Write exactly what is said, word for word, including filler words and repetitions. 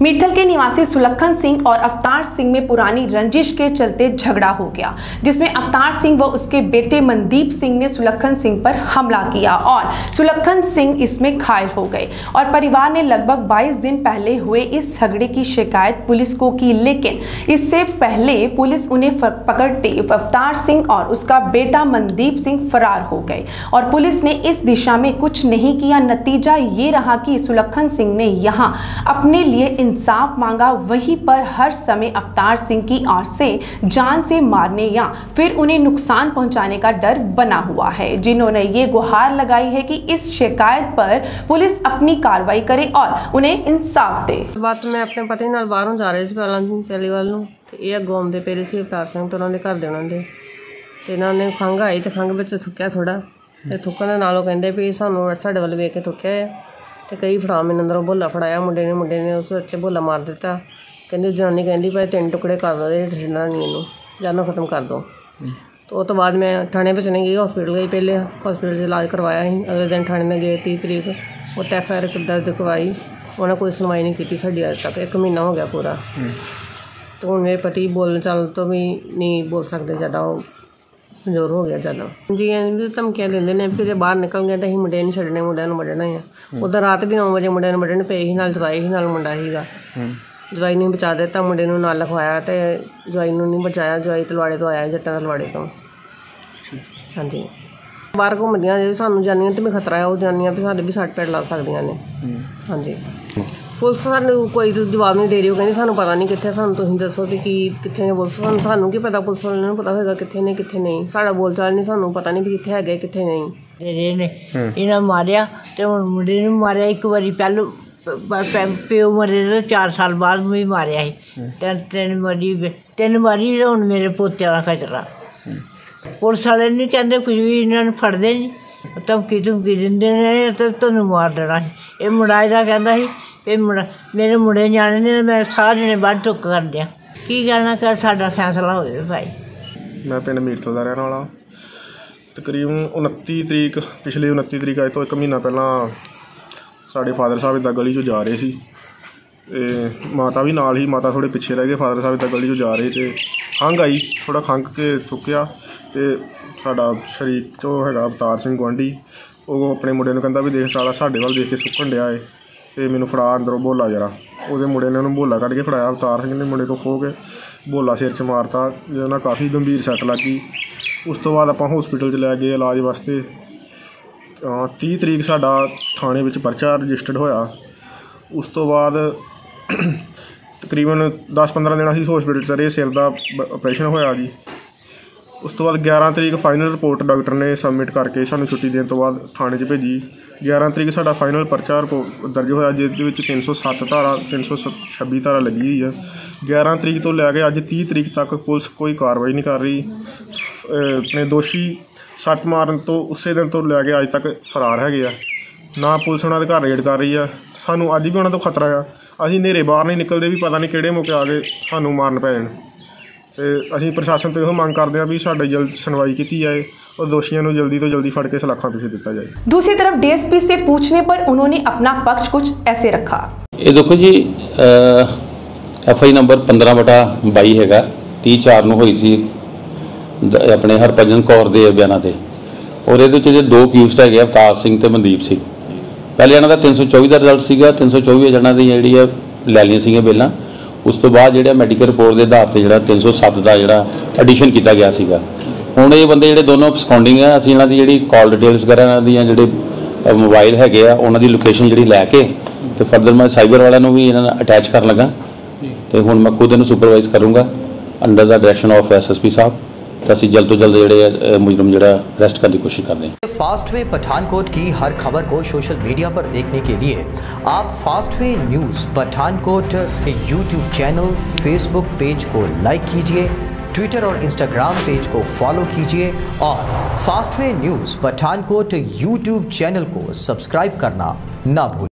मीरथल के निवासी सुलक्षण सिंह और अवतार सिंह में पुरानी रंजिश के चलते झगड़ा हो गया, जिसमें अवतार सिंह व उसके बेटे मनदीप सिंह ने सुलक्षण सिंह पर हमला किया और सुलक्षण सिंह इसमें घायल हो गए और परिवार ने लगभग बाईस दिन पहले हुए इस झगड़े की शिकायत पुलिस को की, लेकिन इससे पहले पुलिस उन्हें पकड़ते अवतार सिंह और उसका बेटा मनदीप सिंह फरार हो गए और पुलिस ने इस दिशा में कुछ नहीं किया। नतीजा ये रहा कि सुलक्षण सिंह ने यहां अपने लिए इंसाफ मांगा, वहीं पर हर समय अवतार सिंह की ओर से जान से मारने या फिर उन्हें नुकसान पहुंचाने का डर बना हुआ है, जिन्होंने ये गुहार लगाई है कि इस शिकायत पर पुलिस अपनी कार्रवाई करे और उन्हें इंसाफ दे। बात मैं अपने पति नाल बाहरों जा रही थी पहला पहली वाल नूं ते ये अगों आउंदे पे सी अवतार सिंह तो उन्होंने घर दे उन्होंने ते इन्हां ने खंघ आई ते खंघ विच थुक्या थोड़ा ते थुक्कण दे नालों कहंदे भी सानूं साडे वल वेख के थुक्या है ते कई फड़ा मैनूं अंदरों बोला फड़ाया मुंडे ने मुंडे ने उस बच्चे बोला मार दिता। कहंदी जनानी कहंदी भाई तीन टुकड़े कर दो ये जनानी नूं जानों खत्म कर दो। तो उस तो बाद मैं थाने विच नहीं गई, हॉस्पिटल गई, पहले हॉस्पिटल से इलाज करवाया ही, अगले दिन थाने ने गए तीस तरीक उत्ते एफ आई आर दर्ज करवाई, उन्हें कोई सुनवाई नहीं की साडी अज तक, एक महीना हो गया पूरा। तो हुण मेरे पति बोलने चल तो भी नहीं बोल सकते, ज़्यादा कमजोर हो गया ज़्यादा जी। भी धमकियां देंदे ने कि जे बाहर निकल गए तो असीं मुंडे नहीं छड्डने, मुंडिਆਂ ਨੂੰ ਵੱਢਣਾ ही है। उधर रात भी नौ बजे मुंडिਆਂ ਨੂੰ ਵੱਢਣ ਪਏ ही, नाल जवाई ही, नाल मुंडा हीगा। जवाई ने बचा दिता, मुंडे ਨੂੰ ਨਾਲ लिखवाया तो जवाई ਨੂੰ नहीं बचाया। जवाई तलवाड़े तो आया, जट्टां तलवाड़े तो। हाँ जी, बाहर घूमदियां जे सानूं जानियां तो भी खतरा है, वो जानियां भी साडे भी सट पेट लग सकदियां ने। हाँ जी, पुलिस सानूं कोई जवाब नहीं दे रही, वो कहंदी सानूं पता नहीं कित्थे, सानूं तुसीं दसो कि की कित्थे ने पुलिस, सानूं सानूं की पता, पुलिस वालिਆਂ ਨੂੰ पता होएगा कित्थे ने कित्थे नहीं, साडा बोल चाल नहीं, सानूं पता नहीं भी कित्थे हैगे कित्थे नहीं। ਜਿਹੜੇ ਨੇ ਇਹਨਾਂ ਮਾਰਿਆ ਤੇ ਹੁਣ ਮੁੰਡੇ ਨੂੰ ਮਾਰਿਆ ਇੱਕ ਵਾਰੀ, ਪਹਿਲੋਂ ਪਿਓ ਮਰੇ ਤੋਂ ਚਾਰ ਸਾਲ ਬਾਅਦ ਵੀ ਮਾਰਿਆ ਸੀ, ਤਿੰਨ ਤਿੰਨ ਵਾਰੀ ਤਿੰਨ ਵਾਰੀ ਹੁਣ ਮੇਰੇ ਪੋਤਿਆਂ ਦਾ ਖਤਰਾ। ਪੁਲਿਸ ਵਾਲੇ ਨਹੀਂ ਕਹਿੰਦੇ ਕੁਝ ਵੀ, ਇਹਨਾਂ ਨੂੰ ਫੜਦੇ ਨਹੀਂ, ਧਮਕੀ ਧਮਕੀ ਦਿੰਦੇ ਨੇ ਤੇ ਤੁਹਾਨੂੰ ਮਾਰ ਦੇਣਾ ਸੀ। ਇਹ ਮੁੰਡਾ ਇਹਦਾ ਕਹਿੰਦਾ ਸੀ ਇਹ ਮੁੰਡਾ ਮੇਰੇ ਮੁੰਡੇ ਜਾਣੇ ਨੇ, ਮੈਂ ਸਾਰੇ ਨੇ ਵੱਢ ਟੁੱਕ ਕਰ ਦਿਆਂ, ਕੀ ਕਹਿਣਾ ਕਿ ਸਾਡਾ ਫੈਸਲਾ ਹੋ ਜਾਵੇ ਭਾਈ। मैं पिंड मीरथल का रहने वाला, तकरीबन उनती तरीक पिछले उनती तरीक अज तो एक महीना पहला साढ़े फादर साहब इदा गली चो जा रहे थे, माता भी नाल ही, माता थोड़े पिछे रह गए, फादर साहब इदा गली चो जा रहे थे, खंघ आई, थोड़ा खंघ के थुक्या तो साडा शरीक चो है अवतार सिंह गुआढ़ी, वो अपने मुंडे नूं कहंदा भी देख साला साडे वाल देख के सुक्कण डिया है तो मैनूं फड़ा अंदरों बोला जरा। वो मुंडे ने उन्होंने बोला कढ़ के फड़ाया, अवतार सिंह ने मुंडे तो खो के बोला सिर च मारता, जिहदे काफ़ी गंभीर सट लग गई। उस तो बाद आपां हॉस्पिटल च लै गए इलाज वास्ते। तीह तरीक साडा थाने विच परचा रजिस्टर्ड होया। उस तो बाद तकरीबन दस पंद्रह दिन असीं हॉस्पिटल च रहे, सिर दा ऑपरेशन होया जी। उस तो बाद ग्यारह तरीक फाइनल रिपोर्ट डॉक्टर ने सबमिट करके सानूं छुट्टी देने तो बाद थाने च भेजी। ग्यारह तरीक साडा फाइनल परचा रिपोर्ट दर्ज होया, जिसदे विच तीन सौ सत्त धारा तीन सौ छब्बी धारा लगी हुई है। ग्यारह तरीक तो लैके अज तीह तरीक तक पुलिस कोई कार्रवाई नहीं कर रही। अपने दोषी सट मारन तो उस दिन तो लैके अज तक फरार है, ना पुलिस उन्होंने घर रेड कर रही है। सानूं अज भी उन्होंने तो खतरा है, असीं नेरे बाहर नहीं निकलते भी पता नहीं किहड़े मौके आ गए सानूं मारन पै जाण। ते असीं प्रशासन तो यह मांग करते हैं भी साडी जल्द सुनवाई की जाए और दोषियों को जल्दी तो जल्दी फड़ के सलाखा पीछे दिता जाए। दूसरी तरफ डीएसपी से पूछने पर उन्होंने अपना पक्ष कुछ ऐसे रखा। ये देखो जी, एफ आई नंबर पंद्रह बटा बाई है, तीह चार नूं होई सी अपने हरभजन कौर के बयानों से, और ये दो अक्यूज़ड है अवतार सिंह ते मनदीप सिंह। पहले इन्हों का तीन सौ चौबी का रिजल्ट सीगा, तीन सौ चौबी जणा दी जी लै लिया सी बेलां। उस तो बाद जो मैडिकल रिपोर्ट के आधार पर जो तीन सौ सत्त का जोड़ा एडिशन किया गया सीगा। हुण ये बंदे जो दोनों सकाउंडिंग है, असीं इन्हां दी जी कॉल डिटेल्स वगैरह इन्हां दी जिहड़े मोबाइल है उन्हां दी लोकेशन जी लैके तो फर्दर मैं साइबर वालों भी इन्हां अटैच कर लगा, तो हुण मैं खुद इन्हूं सुपरवाइज करूँगा under the direction of S S P साहब, तो असीं जल्द तो जल्द जोड़े मुजरम जोड़ा अरेस्ट करने की कोशिश कर रहे हैं। फास्ट वे पठानकोट की हर खबर को सोशल मीडिया पर देखने के लिए आप fast way news Pathankot YouTube channel, Facebook page को लाइक कीजिए, ट्विटर और इंस्टाग्राम पेज को फॉलो कीजिए और fast way news Pathankot YouTube channel को सब्सक्राइब करना ना भूलें।